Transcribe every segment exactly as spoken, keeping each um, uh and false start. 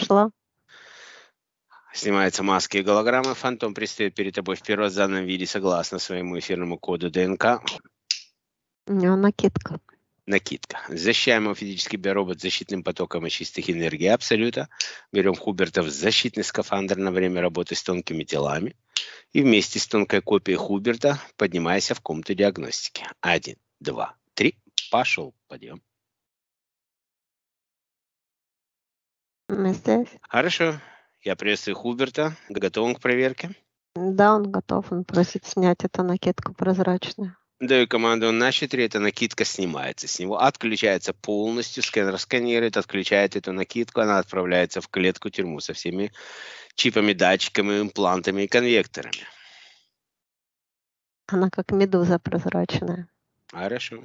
Пошла. Снимаются маски и голограммы. Фантом предстает перед тобой в первозданном виде согласно своему эфирному коду ДНК. У него накидка. Накидка. Защищаем его физический биоробот защитным потоком от чистых энергий Абсолюта. Берем Хуберта в защитный скафандр на время работы с тонкими телами. И вместе с тонкой копией Хуберта поднимайся в комнату диагностики. Один, два, три. Пошел. Подъем. Мы здесь? Хорошо. Я приветствую Хуберта. Готов к проверке? Да, он готов. Он просит снять эту накидку прозрачную. Даю команду на четыре, эта накидка снимается. С него отключается полностью, сканер сканирует, отключает эту накидку, она отправляется в клетку-тюрьму со всеми чипами, датчиками, имплантами и конвекторами. Она как медуза прозрачная. Хорошо.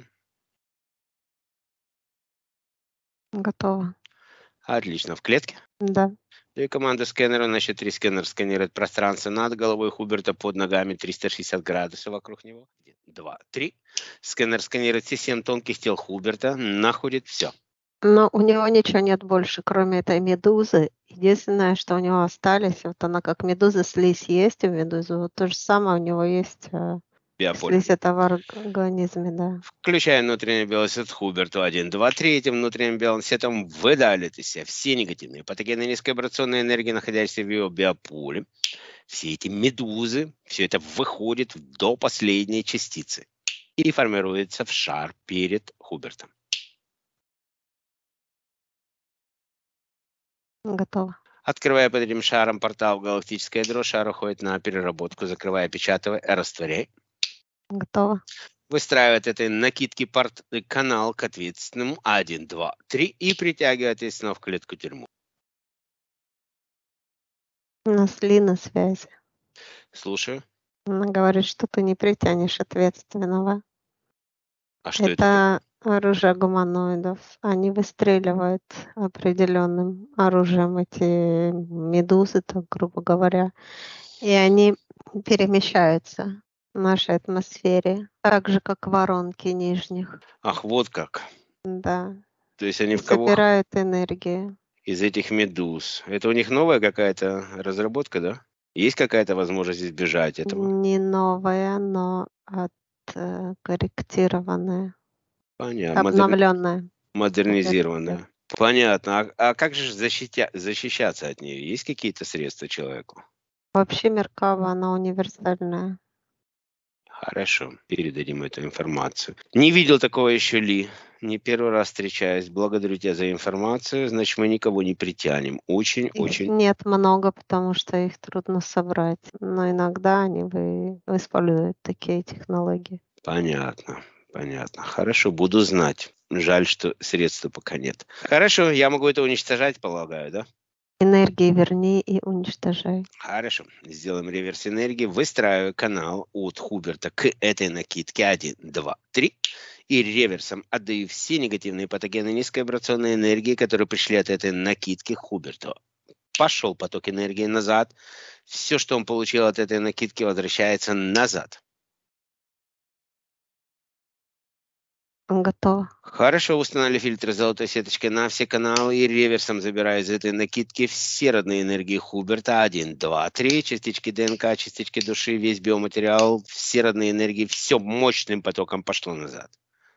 Готово. Отлично. В клетке? Да. Даю команду сканеру на четыре, сканер сканирует пространство над головой Хуберта, под ногами триста шестьдесят градусов вокруг него. Один, два, три. Сканер сканирует все семь тонких тел Хуберта, находит все. Но у него ничего нет больше, кроме этой медузы. Единственное, что у него остались, вот она как медуза, слизь есть у медузы, вот то же самое у него есть э, Биополе. слизь это в организме, да. Включая внутренний белый свет Хуберту один, два, три. Этим внутренним белым светом выдалит из себя все негативные патогены низковибрационной энергии, находящиеся в его биополе. Все эти медузы, все это выходит до последней частицы и формируется в шар перед Хубертом. Готово. Открывая под этим шаром портал в галактическое ядро, шар уходит на переработку, закрывая, печатывая, растворяй. Готово. Выстраивает этой накидки порт канал к ответственному один, два, три и притягивает ответственного в клетку-тюрьму. У нас Ли на связи. Слушаю. Она говорит, что ты не притянешь ответственного. А что это? Это оружие гуманоидов. Они выстреливают определенным оружием эти медузы, так грубо говоря. И они перемещаются в нашей атмосфере, так же, как воронки нижних. Ах, вот как. Да. То есть они И в кого? собирают энергию. Из этих медуз. Это у них новая какая-то разработка, да? Есть какая-то возможность избежать этого? Не новая, но откорректированная, Понятно. Модерни- обновленная. Модернизированная. Понятно. А, а как же защитя- защищаться от нее? Есть какие-то средства человеку? Вообще Меркава, она универсальная. Хорошо, передадим эту информацию. Не видел такого еще Ли. Не первый раз встречаюсь. Благодарю тебя за информацию. Значит, мы никого не притянем. Их Очень-очень. нет много, потому что их трудно собрать. Но иногда они вы- используют такие технологии. Понятно. Понятно. Хорошо, буду знать. Жаль, что средств пока нет. Хорошо, я могу это уничтожать, полагаю, да? Энергии верни и уничтожай. Хорошо, сделаем реверс энергии. Выстраиваю канал от Хуберта к этой накидке. Один, два, три. И реверсом отдаю все негативные патогены низковибрационной энергии, которые пришли от этой накидки к Хуберту. Пошел поток энергии назад. Все, что он получил от этой накидки, возвращается назад. Готово. Хорошо, установили фильтры золотой сеточкой на все каналы и реверсом забираю из этой накидки все родные энергии Хуберта. Один, два, три. Частички ДНК, частички души, весь биоматериал, все родные энергии, все мощным потоком пошло назад.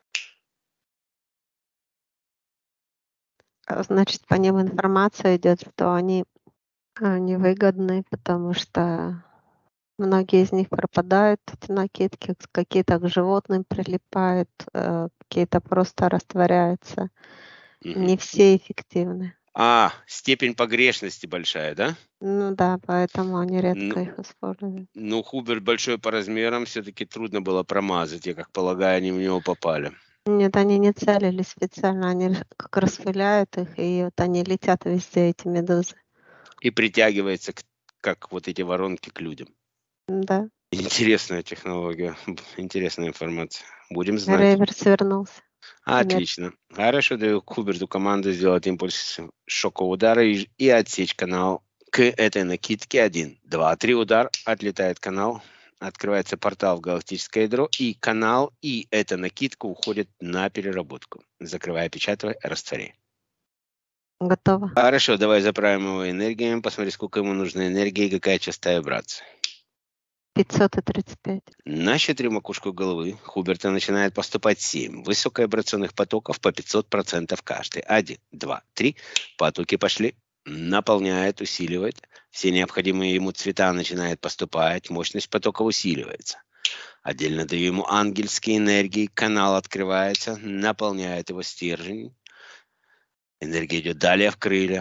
А, Значит, по ним информация идет, что они а, невыгодны, потому что многие из них пропадают, эти накидки, какие-то к животным прилипают, э, какие-то просто растворяются. Мгм. Не все эффективны. А, степень погрешности большая, да? Ну да, поэтому они редко Ну, их используют. ну, Хуберт большой по размерам, все-таки трудно было промазать. Я как полагаю, они в него попали. Нет, они не целились специально, они р- как распыляют их, и вот они летят везде, эти медузы. И притягивается, к- как вот эти воронки, к людям. Да, Интересная технология, интересная информация. Будем знать. реверс вернулся. Отлично. Хорошо, даю Хуберту команду сделать импульс шокового удара и, и отсечь канал к этой накидке. Один, два, три, удар. Отлетает канал. Открывается портал в галактическое ядро. И канал, и эта накидка уходят на переработку. Закрывая, печатывая, растворяй. Готово. Хорошо, давай заправим его энергиями, посмотри, сколько ему нужно энергии и какая частая вибрация. пятьсот тридцать пять. На щедрую макушку головы Хуберта начинает поступать семь высоковибрационных потоков по пятьсот процентов каждый. Один, два, три. Потоки пошли. Наполняет, усиливает. Все необходимые ему цвета начинают поступать. Мощность потока усиливается. Отдельно даю ему ангельские энергии. Канал открывается. Наполняет его стержень. Энергия идет далее в крылья.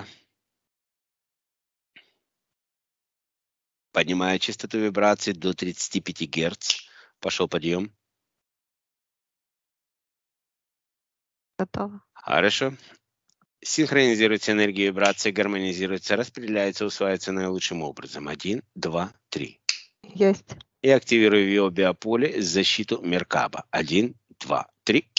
Поднимаю частоту вибраций до тридцати пяти герц. Пошел подъем. Готово. Хорошо. Синхронизируется энергия вибрации, гармонизируется, распределяется, усваивается наилучшим образом. Один, два, три. Есть. И активирую в его биополе защиту Меркаба. Один, два, три.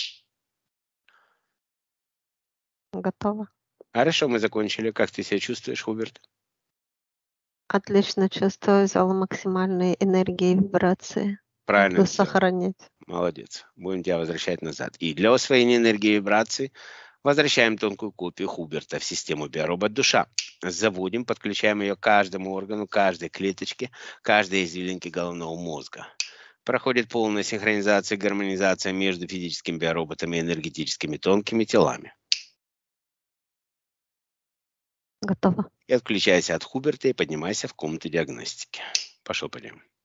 Готово. Хорошо, мы закончили. Как ты себя чувствуешь, Хуберт? Отлично чувствую зал максимальной энергии и вибрации. Правильно Буду сделал. сохранять. Молодец. Будем тебя возвращать назад. И для освоения энергии и вибрации возвращаем тонкую копию Хуберта в систему биоробот душа. Заводим, подключаем ее к каждому органу, каждой клеточке, каждой извилинке головного мозга. Проходит полная синхронизация и гармонизация между физическим биороботом и энергетическими тонкими телами. Готово. И отключайся от Хуберта и поднимайся в комнату диагностики. Пошел, пойдем.